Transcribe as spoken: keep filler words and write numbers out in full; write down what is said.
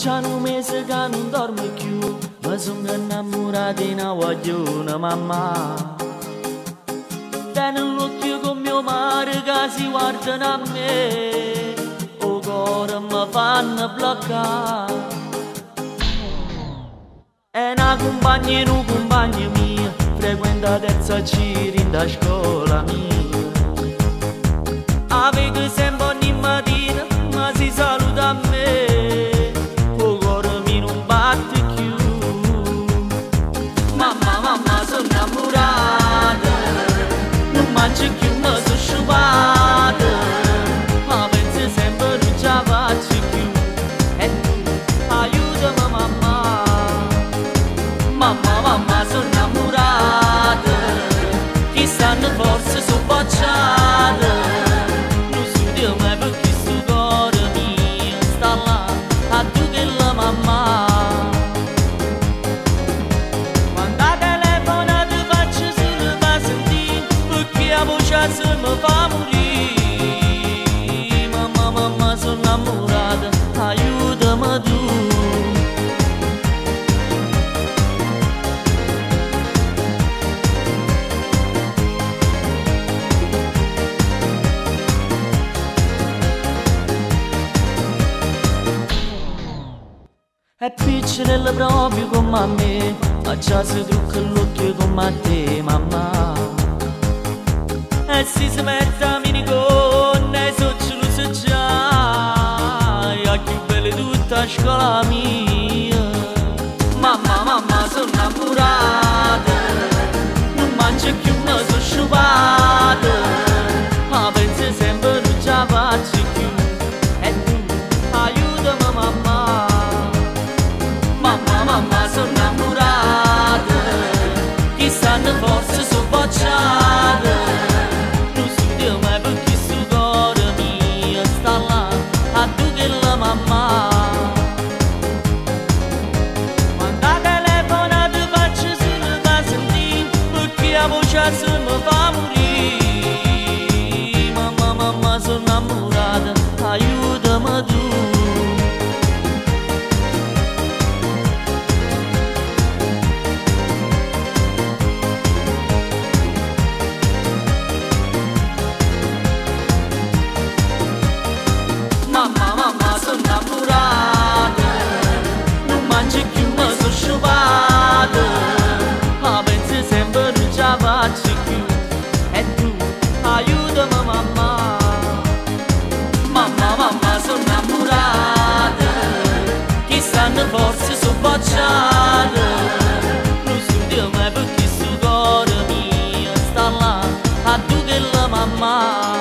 Già un mese che non dormo più, ma sono innamorata di una guagliona mamma. Tiene l'occhio con mio mare che si guardano a me, o cuore mi fanno bloccare. È una compagna e una compagna mia, frequenta terza giri in da scuola mia. Avete sempre ogni mattina, ma si saluta a me, o cuore mi non batte più. Mamma, mamma, sono innamorata, non mangio più, ma sono sciupata, ma penso sempre non ce la faccio più. E tu, aiutami mamma. Mamma, mamma, sono innamorata, chissà forse sono bocciata, non studio mai perché sto cuore mio sta là, a tu che la mamma. Quando telefona ti faccio solo per sentire, perché la voce se mi fa morire. Mamma, mamma, sono innamorata, aiutami tu. È piccola proprio come a me, ma già si trucca l'occhio come a te, mamma. E si si mette a minigonna e so ce lo so già, è più bella tutta la scuola mia. Mamma, mamma, sono innamorata, non mangio più, ma sono sciupata, ma penso sempre non ce la faccio più. E tu, aiutami mamma. Mamma, sono innamorata, chissà forse sono bocciata, non studio mai perché sto cuore mio sta là, a tu che la mamma. Quando telefona ti faccio solo per sentire, perché la voce se mi fa morire. Mamma, mamma, sono innamorata, aiutami tu. Mamma, mamma, sono innamorata, non mangio più, ma sono sciupata, ma penso sempre non ce la faccio più. E tu, aiutami mamma. Mamma, mamma, sono innamorata, chissà forse sono bocciata, non studio mai perché sto cuore mio sta là, a tu che la mamma.